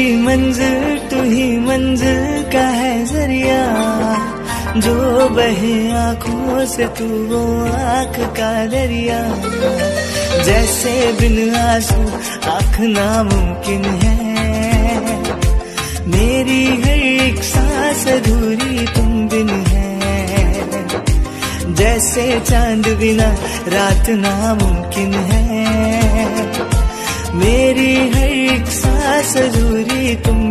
तू ही मंजिल का है जरिया, जो बहे आँखों से तू वो आँख का दरिया। जैसे बिन आंसू आँख नामुमकिन है, मेरी हर एक सांस अधूरी तुम बिन है। जैसे चांद बिना रात नामुमकिन है, मेरी हर एक सांस अधूरी तुम